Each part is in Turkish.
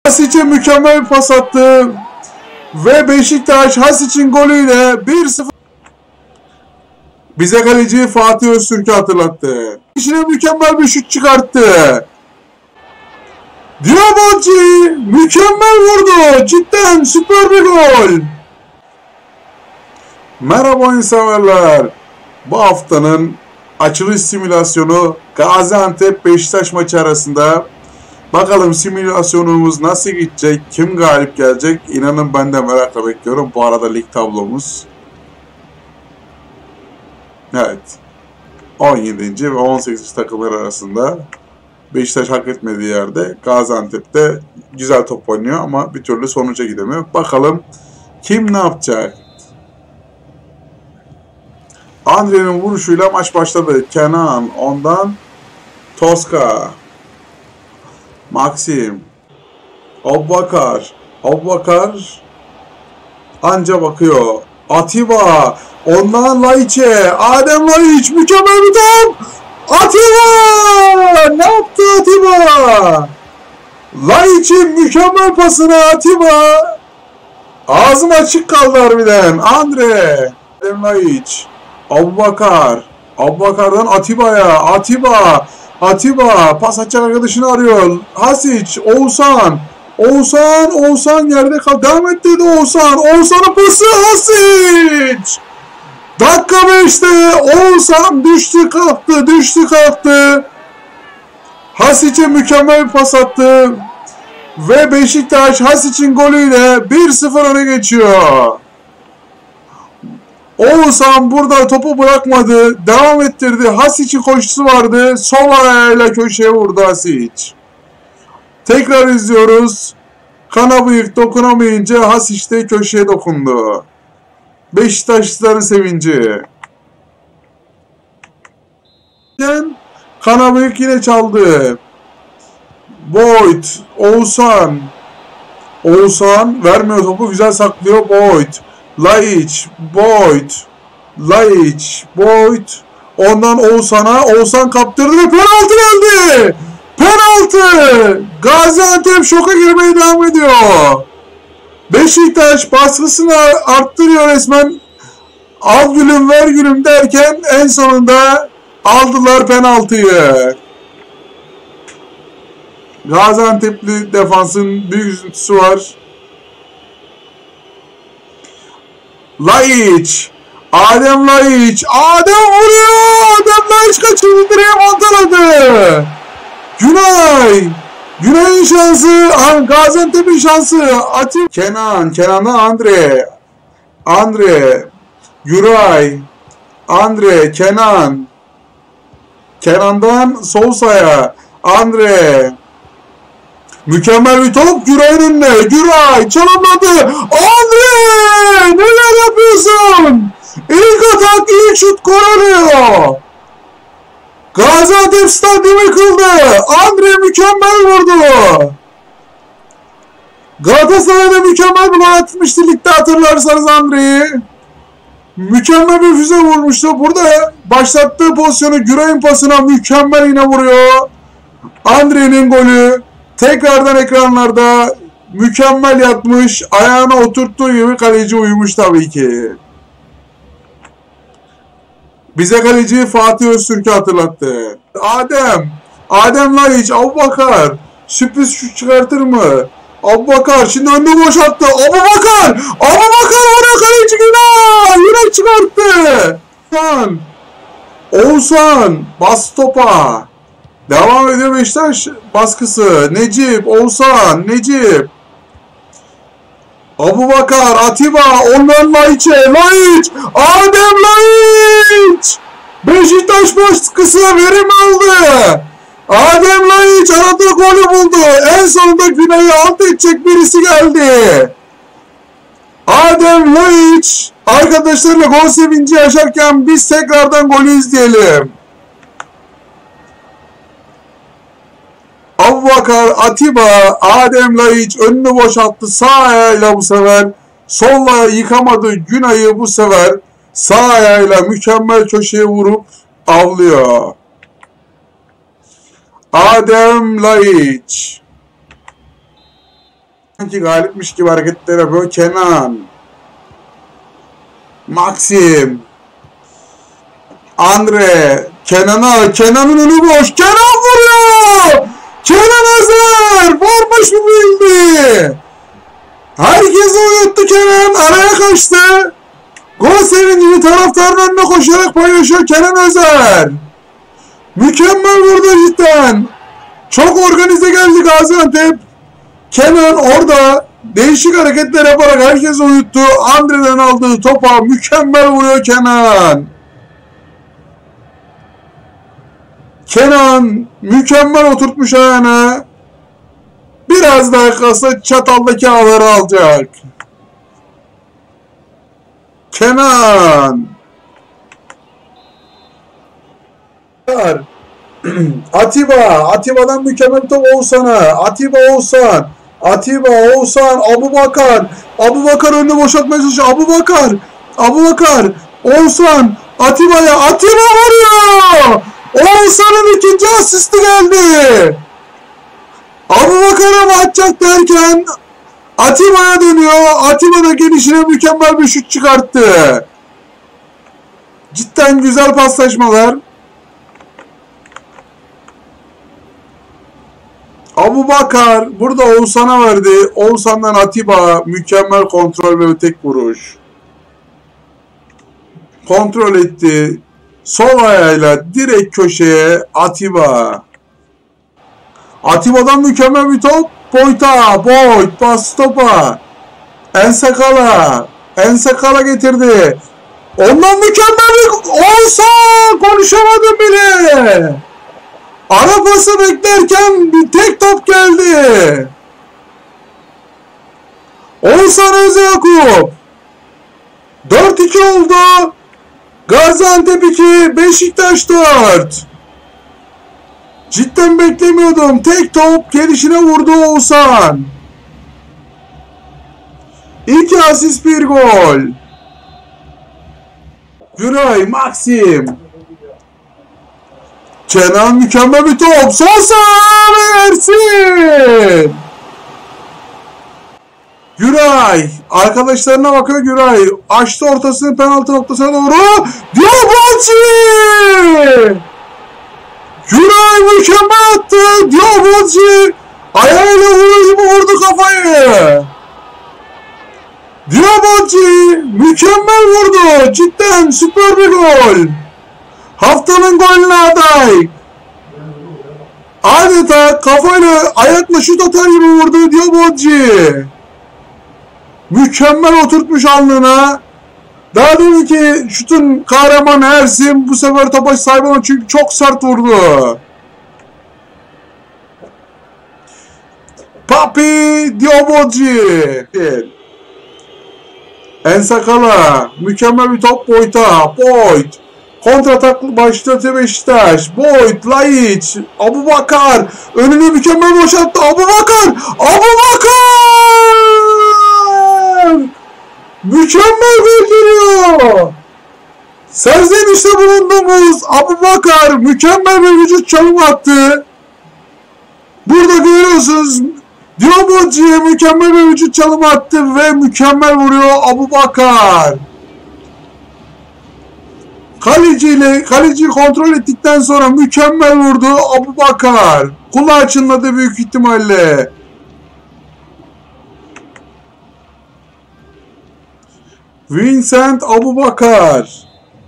Hasic'e mükemmel bir pas attı. Ve Beşiktaş Hasic'in golüyle 1-0. Bize kaleci Fatih Öztürk'ü hatırlattı. İşine mükemmel bir şut çıkarttı. Diabaji mükemmel vurdu. Cidden süper bir gol. Merhaba oyun severler. Bu haftanın açılış simülasyonu Gaziantep Beşiktaş maçı arasında. Bakalım simülasyonumuz nasıl gidecek? Kim galip gelecek? İnanın ben de merakla bekliyorum. Bu arada lig tablomuz. Evet. 17. ve 18. takımlar arasında. Beşiktaş hak etmediği yerde. Gaziantep'te güzel top oynuyor ama bir türlü sonuca gidemiyor. Bakalım kim ne yapacak? Andre'nin vuruşuyla maç başladı. Kenan, ondan Toska, Maxim, Abubakar anca bakıyor. Atiba, ondan Laiç'e, Adem Laiç, mükemmel bir top. Atiba! Ne yaptı Atiba? Laiç'in mükemmel pasına Atiba. Ağzım açık kaldı harbiden. Andre, Adem Laiç, Abubakar'dan Atiba'ya. Atiba pas atacak arkadaşını arıyor. Hasic, Oğuzhan yerde kaldı. Devam etti Oğuzhan'ın pası Hasic. Dakika 5'te Oğuzhan düştü kalktı. Hasic'e mükemmel bir pas attı. Ve Beşiktaş Hasic'in golüyle 1-0 öne geçiyor. Oğuzhan burada topu bırakmadı. Devam ettirdi. Hasic'in koşusu vardı. Sol ayağıyla köşeye vurdu Hasic. Tekrar izliyoruz. Kanabıyık dokunamayınca Hasic de köşeye dokundu. Beşiktaşlıların sevinci. Kanabıyık yine çaldı. Boyd, Oğuzhan vermiyor topu. Güzel saklıyor Boyd. Boyd. Ondan Oğuzhan kaptırdı ve penaltı geldi. Penaltı. Gaziantep şoka girmeye devam ediyor. Beşiktaş baskısını arttırıyor resmen. Al gülüm ver gülüm derken en sonunda aldılar penaltıyı. Gaziantep'li defansın büyük üzüntüsü var. Adem vuruyor. Adem Laiç kaçırdı, direğe montaladı. Günay'ın şansı, Gaziantep'in şansı. Kenan'dan Andre, Güray, Kenan'dan Sousa'ya, Andre. Mükemmel bir top Güray'ın önüne. Güray çalımladı. Andre! Neler yapıyorsun? İlk atak, ilk şut gol oluyor. Gaziantep stadyumu yıkıldı. Andre mükemmel vurdu. Galatasaray'da mükemmel bir gol atmıştı ligde, hatırlarsanız Andre'yi. Mükemmel bir füze vurmuştu. Burada başlattığı pozisyonu Güray'ın pasına mükemmel yine vuruyor. Andre'nin golü. Tekrardan ekranlarda mükemmel yatmış. Ayağına oturttuğu gibi kaleci uyumuş tabii ki. Bize kaleci Fatih Öztürk'ü hatırlattı. Adem Laiç, Abubakar. Sürpriz şut çıkartır mı? Abubakar şimdi önünü boşalttı. Abubakar vuruyor kaleci yine çıkarttı. Oğuzhan bas topa. Devam ediyor Beşiktaş baskısı. Necip. Abubakar, Atiba, ondan Laiç'e. Adem Laiç. Beşiktaş baskısı verim aldı. Adem Laiç aradığı golü buldu. En sonunda Güney'i alt edecek birisi geldi. Adem Laiç arkadaşlarıyla gol sevinci yaşarken biz tekrardan golü izleyelim. Abubakar, Atiba, Adem Laiç önünü boşalttı sağ ayağıyla bu sefer. Solla yıkamadı Günay'ı bu sefer. Sağ ayağıyla mükemmel köşeye vurup avlıyor. Adem Laiç. Sanki galipmiş gibi hareketler yapıyor. Kenan. Maxim. Andre. Kenan'ın önü boş. Kenan vuruyor. Kenan Özer. Varmış mı bildi. Herkesi uyuttu Kenan. Araya kaçtı. Gol sevincini taraftarın önüne koşarak paylaşıyor Kenan Özer. Mükemmel vurdu cidden. Çok organize geldi Gaziantep. Kenan orada değişik hareketler yaparak herkesi uyuttu. Andre'den aldığı topa mükemmel vuruyor Kenan. Kenan mükemmel oturtmuş ayağına. Biraz daha kalsa çataldaki ağları alacak. Kenan. Atiba'dan mükemmel top Oğuzhan'a. Atiba, Oğuzhan, Abubakar önünü boşaltmaya çalışıyor. Abubakar, Oğuzhan, Atiba'ya. Atiba vuruyor. Oğuzhan'ın ikinci asisti geldi. Abubakar'a mı atacak derken Atiba'ya dönüyor. Atiba da gelişine mükemmel bir şut çıkarttı. Cidden güzel paslaşmalar. Abubakar burada Oğuzhan'a verdi. Oğuzhan'dan Atiba mükemmel kontrol ve tek vuruş. Kontrol etti. Sol ayağıyla direkt köşeye Atiba. Atiba'dan mükemmel bir top. Boyd pas topa. Ensakala getirdi. Ondan mükemmel bir Oğuzhan konuşamadım bile. Ara pası beklerken bir tek top geldi. Oğuzhan Özyakup. 4-2 oldu. Gaziantep 2, Beşiktaş 4. Cidden beklemiyordum. Tek top gelişine vurdu Oğuzhan. 2 asist 1 gol. Güray, Maxim. Kenan mükemmel bir top. Sosa ve Ersin. Güray. Arkadaşlarına bakıyor Güray. Açtı ortasını penaltı noktasına doğru. Diabachi. Güray mükemmel attı. Diabachi. Ayağıyla vurdu kafayı. Diabachi mükemmel vurdu. Cidden süper bir gol. Haftanın golüne aday. Adeta kafayla ayakla şut atar gibi vurdu Diabachi. Mükemmel oturtmuş alnına. Daha deminki şutun kahramanı Ersin bu sefer topa sahip olan çünkü çok sert vurdu. Papi Diabachi. Ensakala. Mükemmel bir top Boyd'a. Boyd. Kontratak başlatı Beşiktaş. Boyd, Laiç, Abubakar. Önünü mükemmel boşalttı. Abubakar. Mükemmel gol geliyor. Serzenişte bulunduğumuz Abubakar mükemmel bir vücut çalımı attı. Burada görüyorsunuz Diabachi'ye mükemmel bir vücut çalımı attı ve mükemmel vuruyor Abubakar. Kaleciyi kontrol ettikten sonra mükemmel vurdu Abubakar. Kulağı çınladı büyük ihtimalle. Vincent Abubakar.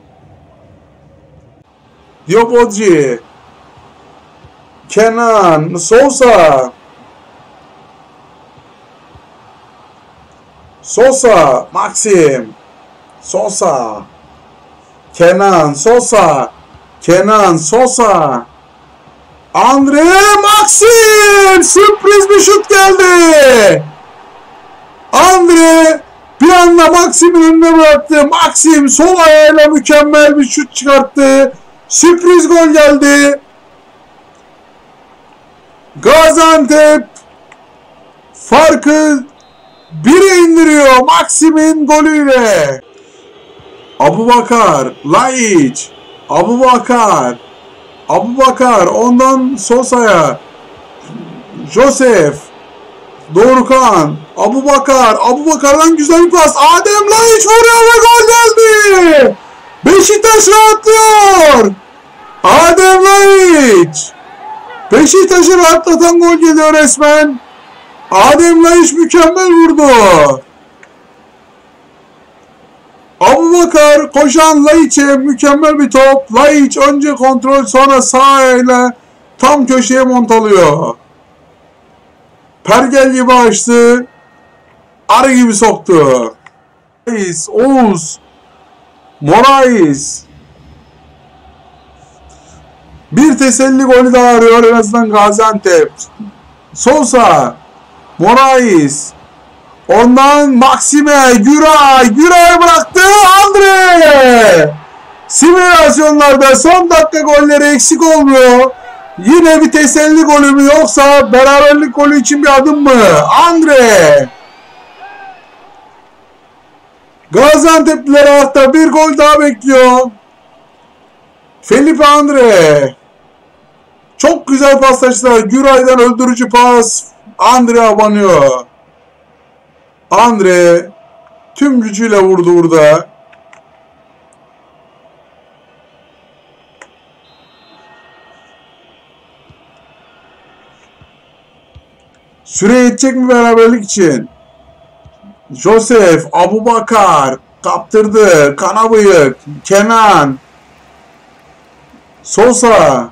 Diabachi. Kenan. Sosa. Maxim. Kenan. Andre Maxim. Sürpriz bir şut geldi. Andre bir anda Maxim'in önüne bıraktı. Maxim sol ayağıyla mükemmel bir şut çıkarttı. Sürpriz gol geldi. Gaziantep farkı 1'e indiriyor Maxim'in golüyle. Abubakar, Laiç, Abubakar ondan Sosa'ya, Joseph, Dorukhan, Abubakar'dan güzel bir pas. Adem Laiç vuruyor ve gol geldi. Beşiktaş rahatlıyor. Adem Laiç. Beşiktaş'ı rahatlatan gol geliyor resmen. Adem Laiç mükemmel vurdu. Abubakar koşan Laiç'e mükemmel bir top. Laiç önce kontrol sonra sağ ayağıyla tam köşeye montalıyor. Pergel gibi açtı. Arı gibi soktu. Oğuz. Morais. Bir teselli golü daha arıyor en azından Gaziantep. Sosa. Morais. Ondan Maxime. Güray bıraktı. Andre. Simülasyonlarda son dakika golleri eksik olmuyor. Yine bir teselli golü mü yoksa beraberlik golü için bir adım mı? Andre. Gaziantep'liler hatta bir gol daha bekliyor. Felipe Andre. Çok güzel paslaştılar. Güray'dan öldürücü pas. Andre abanıyor. Andre tüm gücüyle vurdu burada. Süre yetecek mi beraberlik için? Josef, Abubakar kaptırdı. Kanabıyık, Kenan, Sosa,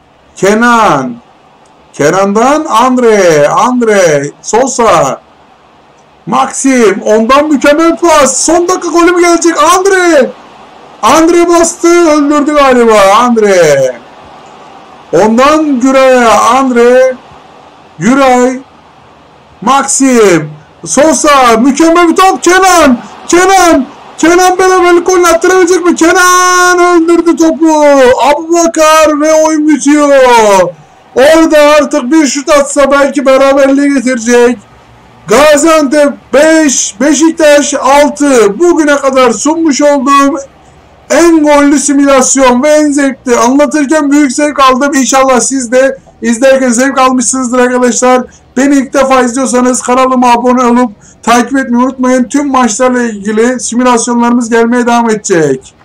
Kenan'dan Andre, Sosa, Maxim, ondan mükemmel pas. Son dakika golü mü gelecek? Andre bastı, öldürdü galiba Andre. Ondan Güray'a, Güray, Maxim, Sosa, mükemmel bir top. Kenan beraberlik golünü attırabilecek mi? Kenan öldürdü topu. Abubakar ve oyun bitiyor. Orada artık bir şut atsa belki beraberliği getirecek. Gaziantep 5, Beşiktaş 6. Bugüne kadar sunmuş olduğum en gollü simülasyon ve en zevkli. Anlatırken büyük zevk aldım. İnşallah siz de izlerken zevk almışsınızdır arkadaşlar. Beni ilk defa izliyorsanız kanalıma abone olup takip etmeyi unutmayın. Tüm maçlarla ilgili simülasyonlarımız gelmeye devam edecek.